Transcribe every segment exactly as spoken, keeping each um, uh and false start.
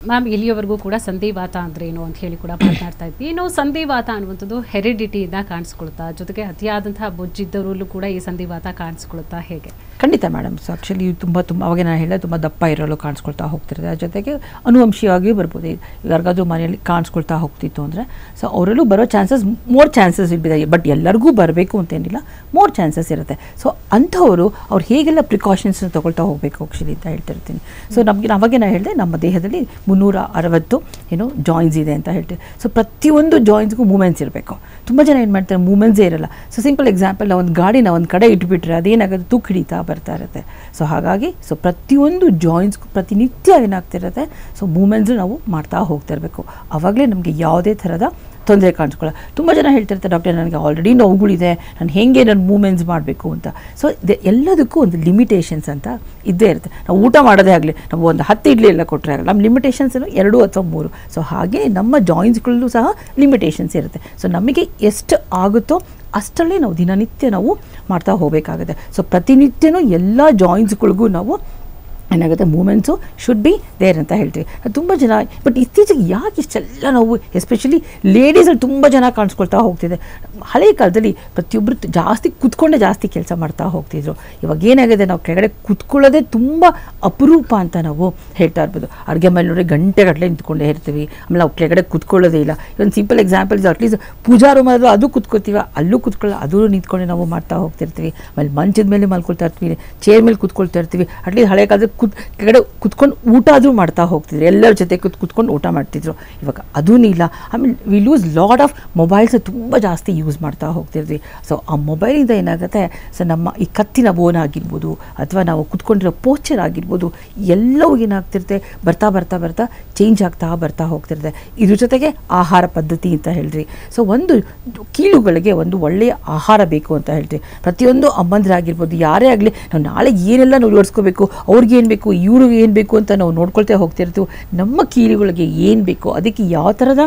Ma'am ಇಲ್ಲಿಯವರೆಗೂ ಕೂಡ ಸಂಧಿವಾತ ಅಂದರೆ ಏನು ಅಂತ ಹೇಳಿ ಕೂಡ ಮಾತನಾಡ್ತಾ ಇದ್ವಿ. ಇನ್ನು ಸಂಧಿವಾತ ಅನ್ನುವಂಥದ್ದು ಹೆರಿಡಿಟಿಯಿಂದ ಕಾಣಿಸ್ಕೊಳ್ತಾ, ಜೊತೆಗೆ ಅತಿಯಾದಂತಹ ಬೊಜ್ಜಿದ್ದವರಲ್ಲೂ ಕೂಡ ಈ ಸಂಧಿವಾತ ಕಾಣಿಸ್ಕೊಳ್ತಾ ಹೇಗೆ? ಖಂಡಿತ ಮೇಡಮ್. ಸೊ ಆ್ಯಕ್ಚುಲಿ ತುಂಬ ತುಂಬ ಅವಾಗ ನಾನು ಹೇಳಿದೆ ತುಂಬ ದಪ್ಪ ಇರಲು ಕಾಣಿಸ್ಕೊಳ್ತಾ ಹೋಗ್ತಿರುತ್ತೆ. ಅದ್ರ ಜೊತೆಗೆ ಅನುವಂಶಿಯಾಗಿ ಬರ್ಬೋದು. ಯಾರಿಗಾದ್ರೂ ಮನೆಯಲ್ಲಿ ಕಾಣಿಸ್ಕೊಳ್ತಾ ಹೋಗ್ತಿತ್ತು ಅಂದರೆ ಸೊ ಅವರಲ್ಲೂ ಬರೋ ಚಾನ್ಸಸ್ ಮೋರ್ ಚಾನ್ಸಸ್ ಇದೆ. ಬಟ್ ಎಲ್ಲರಿಗೂ ಬರಬೇಕು ಅಂತೇನಿಲ್ಲ, ಮೋರ್ ಚಾನ್ಸಸ್ ಇರುತ್ತೆ. ಸೊ ಅಂಥವರು ಅವ್ರು ಹೇಗೆಲ್ಲ ಪ್ರಿಕಾಷನ್ಸ್ನ ತೊಗೊಳ್ತಾ ಹೋಗಬೇಕು ಆ್ಯಕ್ಚುಲಿ ಅಂತ ಹೇಳ್ತಿರ್ತೀನಿ. ಸೊ ನಮಗೆ ಅವಾಗೇ ನಾನು ಹೇಳಿದೆ ನಮ್ಮ ದೇಹದಲ್ಲಿ ಮುನ್ನೂರ ಅರವತ್ತು ಏನು ಜಾಯಿಂಟ್ಸ್ ಇದೆ ಅಂತ ಹೇಳ್ತೀವಿ. ಸೊ ಪ್ರತಿಯೊಂದು ಜಾಯಿಂಟ್ಸ್ಗೂ ಮೂಮೆಂಟ್ಸ್ ಇರಬೇಕು. ತುಂಬ ಜನ ಏನು ಮಾಡ್ತಾರೆ, ಮೂಮೆಂಟ್ಸೇ ಇರಲ್ಲ. ಸೊ ಸಿಂಪಲ್ ಎಕ್ಸಾಂಪಲ್, ನಾವು ಒಂದು ಗಾಡಿನ ಒಂದು ಕಡೆ ಇಟ್ಬಿಟ್ರೆ ಅದೇನಾಗುತ್ತೆ, ತೂಕು ಹಿಡಿತಾ ಬರ್ತಾ ಇರುತ್ತೆ. ಸೊ ಹಾಗಾಗಿ ಸೊ ಪ್ರತಿಯೊಂದು ಜಾಯಿಂಟ್ಸ್ಗೂ ಪ್ರತಿನಿತ್ಯ ಏನಾಗ್ತಿರುತ್ತೆ, ಸೊ ಮೂಮೆಂಟ್ಸು ನಾವು ಮಾಡ್ತಾ ಹೋಗ್ತಾ ಇರಬೇಕು. ಆವಾಗಲೇ ನಮಗೆ ಯಾವುದೇ ಥರದ ತೊಂದರೆ ಕಾಣಿಸ್ಕೊಳ್ಳ. ತುಂಬ ಜನ ಹೇಳ್ತಿರ್ತಾರೆ, ಡಾಕ್ಟರ್ ನನಗೆ ಆಲ್ರೆಡಿ ನೋವುಗಳಿದೆ, ನಾನು ಹೇಗೆ ನಾನು ಮೂಮೆಂಟ್ಸ್ ಮಾಡಬೇಕು ಅಂತ. ಸೊ ಇದು ಎಲ್ಲದಕ್ಕೂ ಒಂದು ಲಿಮಿಟೇಷನ್ಸ್ ಅಂತ ಇದ್ದೇ ಇರುತ್ತೆ. ನಾವು ಊಟ ಮಾಡೋದೇ ಆಗಲಿ, ನಾವು ಒಂದು ಹತ್ತು ಇಡ್ಲಿ ಎಲ್ಲ ಕೊಟ್ಟರೆ ಆಗಲ್ಲ, ನಮ್ಮ ಲಿಮಿಟೇಷನ್ಸ್ ಏನು ಎರಡು ಅಥವಾ ಮೂರು. ಸೊ ಹಾಗೆ ನಮ್ಮ ಜಾಯಿಂಟ್ಸ್ಗಳಲ್ಲೂ ಸಹ ಲಿಮಿಟೇಷನ್ಸ್ ಇರುತ್ತೆ. ಸೊ ನಮಗೆ ಎಷ್ಟು ಆಗುತ್ತೋ ಅಷ್ಟರಲ್ಲೇ ನಾವು ದಿನನಿತ್ಯ ನಾವು ಮಾಡ್ತಾ ಹೋಗಬೇಕಾಗುತ್ತೆ. ಸೊ ಪ್ರತಿನಿತ್ಯನೂ ಎಲ್ಲ ಜಾಯಿಂಟ್ಸ್ಗಳಿಗೂ ನಾವು ಏನಾಗುತ್ತೆ, ಮೂಮೆಂಟ್ಸು ಶುಡ್ ಬಿ ದೇರ್ ಅಂತ ಹೇಳ್ತೀವಿ. ತುಂಬ ಜನ ಬಟ್ ಇತ್ತೀಚೆಗೆ ಯಾಕೆ ಇಷ್ಟೆಲ್ಲ ನಾವು ಎಸ್ಪೆಷಲಿ ಲೇಡೀಸಲ್ಲಿ ತುಂಬ ಜನ ಕಾಣಿಸ್ಕೊಳ್ತಾ ಹೋಗ್ತಿದೆ. ಹಳೆಯ ಕಾಲದಲ್ಲಿ ಪ್ರತಿಯೊಬ್ಬರು ಜಾಸ್ತಿ ಕೂತ್ಕೊಂಡೇ ಜಾಸ್ತಿ ಕೆಲಸ ಮಾಡ್ತಾ ಹೋಗ್ತಿದ್ರು. ಇವಾಗ ಏನಾಗಿದೆ, ನಾವು ಕೆಳಗಡೆ ಕೂತ್ಕೊಳ್ಳೋದೇ ತುಂಬ ಅಪರೂಪ ಅಂತ ನಾವು ಹೇಳ್ತಾ ಇರ್ಬೋದು. ಅಡುಗೆ ಮೇಲೆ ನೋಡಿ ಗಂಟೆಗಟ್ಟಲೆ ನಿಂತ್ಕೊಂಡೇ ಇರ್ತೀವಿ. ಆಮೇಲೆ ನಾವು ಕೆಳಗಡೆ ಕೂತ್ಕೊಳ್ಳೋದೇ ಇಲ್ಲ. ಒಂದು ಸಿಂಪಲ್ ಎಕ್ಸಾಂಪಲ್ ಇದು, ಅಟ್ಲೀಸ್ಟ್ ಪೂಜಾ ರೂಮ್ ಆದರೂ ಅದು ಕೂತ್ಕೋತೀವಿ, ಅಲ್ಲೂ ಕೂತ್ಕೊಳ್ಳೋ ಅದು ನಿಂತ್ಕೊಂಡೆ ನಾವು ಮಾಡ್ತಾ ಹೋಗ್ತಿರ್ತೀವಿ. ಆಮೇಲೆ ಮಂಚದ ಮೇಲೆ ಮಲ್ಕೊಳ್ತಾ ಇರ್ತೀವಿ, ಚೇರ್ ಮೇಲೆ ಕೂತ್ಕೊಳ್ತಾ ಇರ್ತೀವಿ. ಅಟ್ಲೀಸ್ಟ್ ಹಳೆ ಕಾಲದಲ್ಲಿ ಕೂತ್ ಕೆಳಗಡೆ ಕುತ್ಕೊಂಡು ಊಟ ಆದರೂ ಮಾಡ್ತಾ ಹೋಗ್ತಿದ್ರು, ಎಲ್ಲರ ಜೊತೆ ಕೂತ್ ಕುತ್ಕೊಂಡು ಊಟ ಮಾಡ್ತಿದ್ರು. ಇವಾಗ ಅದೂ ಇಲ್ಲ. ಆಮೇಲೆ we lose lot of mobiles ತುಂಬ ಜಾಸ್ತಿ ಯೂಸ್ ಮಾಡ್ತಾ ಹೋಗ್ತಿರ್ತೀವಿ. ಸೊ ಆ ಮೊಬೈಲಿಂದ ಏನಾಗುತ್ತೆ, ಸೊ ನಮ್ಮ ಈ ಕತ್ತಿನ ಬೋನ್ ಆಗಿರ್ಬೋದು ಅಥವಾ ನಾವು ಕುತ್ಕೊಂಡಿರೋ ಪೋಸ್ಚರ್ ಆಗಿರ್ಬೋದು ಎಲ್ಲವೂ ಏನಾಗ್ತಿರುತ್ತೆ, ಬರ್ತಾ ಬರ್ತಾ ಬರ್ತಾ ಚೇಂಜ್ ಆಗ್ತಾ ಬರ್ತಾ ಹೋಗ್ತಿರುತ್ತೆ. ಇದ್ರ ಜೊತೆಗೆ ಆಹಾರ ಪದ್ಧತಿ ಅಂತ ಹೇಳ್ರಿ. ಸೊ ಒಂದು ಕೀಲುಗಳಿಗೆ ಒಂದು ಒಳ್ಳೆಯ ಆಹಾರ ಬೇಕು ಅಂತ ಹೇಳ್ತೀವಿ. ಪ್ರತಿಯೊಂದು ಅಮ್ಮಂದಿರಾಗಿರ್ಬೋದು, ಯಾರೇ ಆಗಲಿ, ನಾವು ನಾಳೆ ಏನೆಲ್ಲ ನಾವು ಜೋಡಿಸ್ಕೋಬೇಕು, ಅವ್ರಿಗೆ ಏನು ಬೇಕು, ಇವ್ರಿಗೆ ಏನು ಬೇಕು ಅಂತ ನಾವು ನೋಡ್ಕೊಳ್ತಾ ಹೋಗ್ತಿರ್ತೀವಿ. ನಮ್ಮ ಕೀಲುಗಳಿಗೆ ಏನು ಬೇಕು, ಅದಕ್ಕೆ ಯಾವ ಥರದ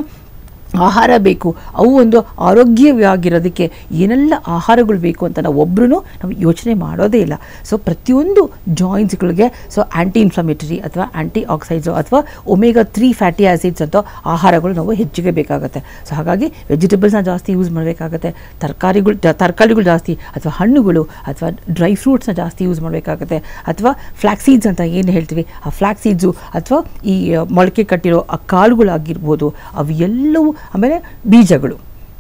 ಆಹಾರ ಬೇಕು, ಅವು ಒಂದು ಆರೋಗ್ಯವಾಗಿರೋದಕ್ಕೆ ಏನೆಲ್ಲ ಆಹಾರಗಳು ಬೇಕು ಅಂತ ನಾವು ಒಬ್ಬರೂ ನಾವು ಯೋಚನೆ ಮಾಡೋದೇ ಇಲ್ಲ. ಸೊ ಪ್ರತಿಯೊಂದು ಜಾಯಿಂಟ್ಸ್ಗಳಿಗೆ ಸೊ ಆ್ಯಂಟಿ ಇನ್ಫ್ಲಮೇಟರಿ ಅಥವಾ ಆ್ಯಂಟಿ ಆಕ್ಸೈಡ್ಸು ಅಥವಾ ಒಮೆಗಾ ತ್ರೀ ಫ್ಯಾಟಿ ಆ್ಯಸಿಡ್ಸ್ ಅಂತ ಆಹಾರಗಳು ನಾವು ಹೆಚ್ಚಿಗೆ ಬೇಕಾಗುತ್ತೆ. ಸೊ ಹಾಗಾಗಿ ವೆಜಿಟೇಬಲ್ಸ್ನ ಜಾಸ್ತಿ ಯೂಸ್ ಮಾಡಬೇಕಾಗತ್ತೆ, ತರಕಾರಿಗಳು ತರಕಾರಿಗಳು ಜಾಸ್ತಿ ಅಥವಾ ಹಣ್ಣುಗಳು ಅಥವಾ ಡ್ರೈ ಫ್ರೂಟ್ಸ್ನ ಜಾಸ್ತಿ ಯೂಸ್ ಮಾಡಬೇಕಾಗತ್ತೆ. ಅಥವಾ ಫ್ಲ್ಯಾಕ್ ಸೀಡ್ಸ್ ಅಂತ ಏನು ಹೇಳ್ತೀವಿ, ಆ ಫ್ಲ್ಯಾಕ್ ಸೀಡ್ಸು ಅಥವಾ ಈ ಮೊಳಕೆ ಕಟ್ಟಿರೋ ಆ ಕಾಳುಗಳಾಗಿರ್ಬೋದು, ಅವು ಎಲ್ಲವೂ, ಆಮೇಲೆ ಬೀಜಗಳು,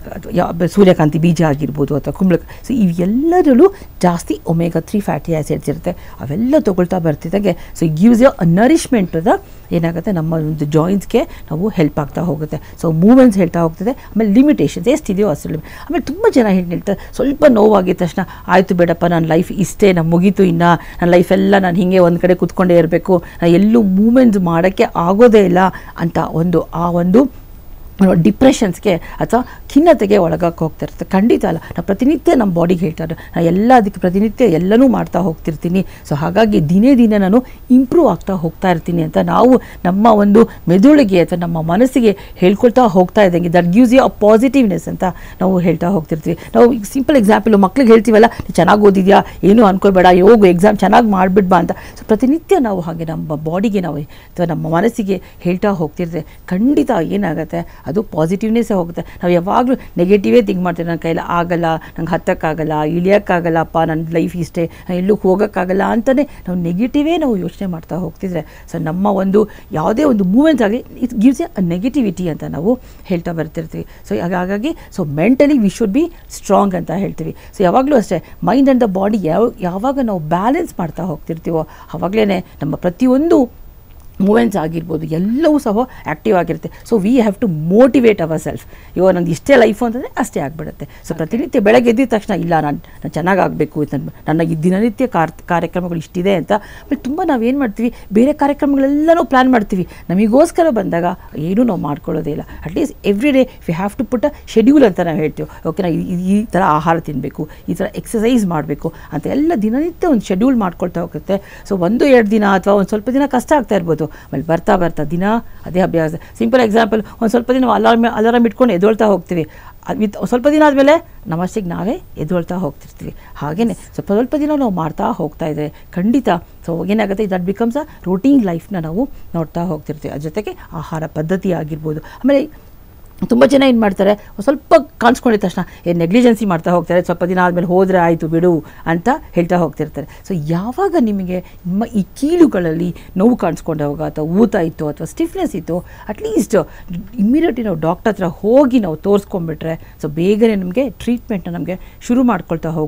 ಯಾವ ಸೂರ್ಯಕಾಂತಿ ಬೀಜ ಆಗಿರ್ಬೋದು ಅಥವಾ ಕುಂಬಳಕಾಯಿ, ಸೊ ಇವೆಲ್ಲರಲ್ಲೂ ಜಾಸ್ತಿ ಒಮೆಗಾ ತ್ರೀ ಫ್ಯಾಟಿ ಆ್ಯಸಿಡ್ಸ್ ಇರುತ್ತೆ. ಅವೆಲ್ಲ ತೊಗೊಳ್ತಾ ಬರ್ತಿದ್ದಾಗೆ so gives you a nourishment ಅದ ಏನಾಗುತ್ತೆ, ನಮ್ಮ ಒಂದು ಜಾಯಿಂಟ್ಸ್ಗೆ ನಾವು ಹೆಲ್ಪ್ ಆಗ್ತಾ ಹೋಗುತ್ತೆ. ಸೊ ಮೂಮೆಂಟ್ಸ್ ಹೇಳ್ತಾ ಹೋಗ್ತದೆ. ಆಮೇಲೆ ಲಿಮಿಟೇಷನ್ಸ್ ಎಷ್ಟಿದೆಯೋ ಅಷ್ಟು. ಆಮೇಲೆ ತುಂಬ ಜನ ಏನು ಹೇಳ್ತಾರೆ, ಸ್ವಲ್ಪ ನೋವಾಗಿದ್ದ ತಕ್ಷಣ ಆಯಿತು ಬೇಡಪ್ಪ, ನನ್ನ ಲೈಫ್ ಇಷ್ಟೇ, ನಾನು ಮುಗೀತು, ಇನ್ನು ನನ್ನ ಲೈಫೆಲ್ಲ ನಾನು ಹೀಗೆ ಒಂದು ಕಡೆ ಕೂತ್ಕೊಂಡೇ ಇರಬೇಕು, ನಾನು ಎಲ್ಲೂ ಮೂಮೆಂಟ್ಸ್ ಮಾಡೋಕ್ಕೆ ಆಗೋದೇ ಇಲ್ಲ ಅಂತ ಒಂದು ಆ ಒಂದು ಡಿಪ್ರೆಷನ್ಸ್ಗೆ ಅಥವಾ ಖಿನ್ನತೆಗೆ ಒಳಗಾಕಿ ಹೋಗ್ತಾ ಇರುತ್ತೆ. ಖಂಡಿತ ಅಲ್ಲ. ನಾವು ಪ್ರತಿನಿತ್ಯ ನಮ್ಮ ಬಾಡಿಗೆ ಹೇಳ್ತಾರೆ, ನಾನು ಎಲ್ಲ ಅದಕ್ಕೆ ಪ್ರತಿನಿತ್ಯ ಎಲ್ಲನೂ ಮಾಡ್ತಾ ಹೋಗ್ತಿರ್ತೀನಿ. ಸೊ ಹಾಗಾಗಿ ದಿನೇ ದಿನೇ ನಾನು ಇಂಪ್ರೂವ್ ಆಗ್ತಾ ಹೋಗ್ತಾ ಇರ್ತೀನಿ ಅಂತ ನಾವು ನಮ್ಮ ಒಂದು ಮೆದುಳಿಗೆ ಅಥವಾ ನಮ್ಮ ಮನಸ್ಸಿಗೆ ಹೇಳ್ಕೊಳ್ತಾ ಹೋಗ್ತಾ ಇದ್ದಂಗೆ that gives you a positiveness ಅಂತ ನಾವು ಹೇಳ್ತಾ ಹೋಗ್ತಿರ್ತೀವಿ. ನಾವು ಈಗ ಸಿಂಪಲ್ ಎಕ್ಸಾಂಪಲ್ ಮಕ್ಳಿಗೆ ಹೇಳ್ತೀವಲ್ಲ, ನೀನು ಚೆನ್ನಾಗಿ ಓದಿದ್ಯಾ, ಏನೂ ಅನ್ಕೋಬೇಡ, ಹೋಗು ಎಕ್ಸಾಮ್ ಚೆನ್ನಾಗಿ ಮಾಡಿಬಿಡ್ಬಾ ಅಂತ. ಸೊ ಪ್ರತಿನಿತ್ಯ ನಾವು ಹಾಗೆ ನಮ್ಮ ಬಾಡಿಗೆ ನಾವು ಅಥವಾ ನಮ್ಮ ಮನಸ್ಸಿಗೆ ಹೇಳ್ತಾ ಹೋಗ್ತಿರ್ತೀವಿ. ಖಂಡಿತ ಏನಾಗುತ್ತೆ, ಅದು ಪಾಸಿಟಿವ್ನೆಸ್ಸೇ ಹೋಗುತ್ತೆ. ನಾವು ಯಾವಾಗಲೂ ನೆಗೆಟಿವೇ ಥಿಂಕ್ ಮಾಡ್ತೀವಿ, ನನ್ನ ಕೈಯಲ್ಲಿ ಆಗಲ್ಲ, ನಂಗೆ ಹತ್ತಕ್ಕಾಗಲ್ಲ, ಇಳಿಯೋಕ್ಕಾಗಲ್ಲಪ್ಪ, ನನ್ನ ಲೈಫ್ ಇಷ್ಟೇ, ಎಲ್ಲೂ ಹೋಗೋಕ್ಕಾಗಲ್ಲ ಅಂತಲೇ ನಾವು ನೆಗೆಟಿವೇ ನಾವು ಯೋಚನೆ ಮಾಡ್ತಾ ಹೋಗ್ತಿದ್ರೆ ಸೊ ನಮ್ಮ ಒಂದು ಯಾವುದೇ ಒಂದು ಮೂಮೆಂಟ್ಸ್ ಆಗಲಿ ಇಟ್ ಗಿವ್ಸ್ ಎ ನೆಗೆಟಿವಿಟಿ ಅಂತ ನಾವು ಹೇಳ್ತಾ ಬರ್ತಿರ್ತೀವಿ. ಸೊ ಹಾಗಾಗಿ so mentally we should be strong ಅಂತ ಹೇಳ್ತೀವಿ. ಸೊ ಯಾವಾಗಲೂ ಅಷ್ಟೇ ಮೈಂಡ್ ಆ್ಯಂಡ್ ದ ಬಾಡಿ ಯಾವ ಯಾವಾಗ ನಾವು ಬ್ಯಾಲೆನ್ಸ್ ಮಾಡ್ತಾ ಹೋಗ್ತಿರ್ತೀವೋ ಆವಾಗಲೇ ನಮ್ಮ ಪ್ರತಿಯೊಂದು ಮೂಮೆಂಟ್ಸ್ ಆಗಿರ್ಬೋದು ಎಲ್ಲವೂ ಸಹ ಆ್ಯಕ್ಟಿವ್ ಆಗಿರುತ್ತೆ. So we have to motivate our self. ಇವಾಗ ನಂದು ಇಷ್ಟೇ ಲೈಫು ಅಂತಂದರೆ ಅಷ್ಟೇ ಆಗಿಬಿಡುತ್ತೆ. ಸೊ ಪ್ರತಿನಿತ್ಯ ಬೆಳಗ್ಗೆ ಎದ್ದಿದ ತಕ್ಷಣ ಇಲ್ಲ ನಾನು ನಾನು ಚೆನ್ನಾಗಾಗಬೇಕು, ನನ್ನ ಈ ದಿನನಿತ್ಯ ಕಾರ್ ಕಾರ್ಯಕ್ರಮಗಳು ಇಷ್ಟಿದೆ ಅಂತ. ಬಟ್ ತುಂಬ ನಾವೇನು ಮಾಡ್ತೀವಿ, ಬೇರೆ ಕಾರ್ಯಕ್ರಮಗಳೆಲ್ಲನೂ ಪ್ಲ್ಯಾನ್ ಮಾಡ್ತೀವಿ, ನಮಗೋಸ್ಕರ ಬಂದಾಗ ಏನೂ ನಾವು ಮಾಡ್ಕೊಳ್ಳೋದೇ ಇಲ್ಲ. At least every day we have to put a schedule ಅಂತ ನಾವು ಹೇಳ್ತೀವಿ. ಓಕೆ, ನಾ ಈ ಥರ ಆಹಾರ ತಿನ್ನಬೇಕು, ಈ ಥರ ಎಕ್ಸಸೈಸ್ ಮಾಡಬೇಕು ಅಂತ ಎಲ್ಲ ದಿನನಿತ್ಯ ಒಂದು ಶೆಡ್ಯೂಲ್ ಮಾಡ್ಕೊಳ್ತಾ ಹೋಗುತ್ತೆ. ಸೊ ಒಂದು ಎರಡು ದಿನ ಅಥವಾ ಒಂದು ಸ್ವಲ್ಪ ದಿನ ಕಷ್ಟ ಆಗ್ತಾ ಇರ್ಬೋದು, ಆಮೇಲೆ ಬರ್ತಾ ಬರ್ತಾ ದಿನ ಅದೇ ಅಭ್ಯಾಸ. ಸಿಂಪಲ್ ಎಕ್ಸಾಂಪಲ್, ಒಂದು ಸ್ವಲ್ಪ ದಿನ ಅಲಾರ್ಮ್ ಅಲಾರಾಮ್ ಇಟ್ಕೊಂಡು ಎದ್ದೊಳ್ತಾ ಹೋಗ್ತೀವಿ, ವಿತ್ ಸ್ವಲ್ಪ ದಿನ ಆದಮೇಲೆ ನಮಸ್ತೆಗೆ ನಾವೇ ಎದ್ಕೊಳ್ತಾ ಹೋಗ್ತಿರ್ತೀವಿ. ಹಾಗೆಯೇ ಸ್ವಲ್ಪ ಸ್ವಲ್ಪ ದಿನ ನಾವು ಮಾಡ್ತಾ ಹೋಗ್ತಾ ಇದ್ದೇವೆ ಖಂಡಿತ. ಸೊ ಏನಾಗುತ್ತೆ, ದಟ್ ಬಿಕಮ್ಸ್ ಅ ರೂಟೀನ್ ಲೈಫ್ನ ನಾವು ನೋಡ್ತಾ ಹೋಗ್ತಿರ್ತೀವಿ. ಅದ್ರ ಜೊತೆಗೆ ಆಹಾರ ಪದ್ಧತಿ ಆಗಿರ್ಬೋದು. ಆಮೇಲೆ ತುಂಬ ಜನ ಏನು ಮಾಡ್ತಾರೆ, ಸ್ವಲ್ಪ ಕಾಣಿಸ್ಕೊಂಡಿದ್ದ ತಕ್ಷಣ ಏನು ನೆಗ್ಲಿಜೆನ್ಸಿ ಮಾಡ್ತಾ ಹೋಗ್ತಾರೆ, ಸ್ವಲ್ಪ ದಿನ ಆದಮೇಲೆ ಹೋದರೆ ಆಯಿತು ಬಿಡು ಅಂತ ಹೇಳ್ತಾ ಹೋಗ್ತಿರ್ತಾರೆ. ಸೊ ಯಾವಾಗ ನಿಮಗೆ ನಿಮ್ಮ ಈ ಕೀಲುಗಳಲ್ಲಿ ನೋವು ಕಾಣಿಸ್ಕೊಂಡಾಗ ಅಥವಾ ಊತ ಇತ್ತು ಅಥವಾ ಸ್ಟಿಫ್ನೆಸ್ ಇತ್ತು, ಅಟ್ಲೀಸ್ಟ್ ಇಮ್ಮಿಡಿಯೇಟ್ಲಿ ನಾವು ಡಾಕ್ಟರ್ ಹತ್ರ ಹೋಗಿ ನಾವು ತೋರಿಸ್ಕೊಂಡ್ಬಿಟ್ರೆ ಸೊ ಬೇಗನೆ ನಮಗೆ ಟ್ರೀಟ್ಮೆಂಟ್ನ ನಮಗೆ ಶುರು ಮಾಡ್ಕೊಳ್ತಾ ಹೋಗಿ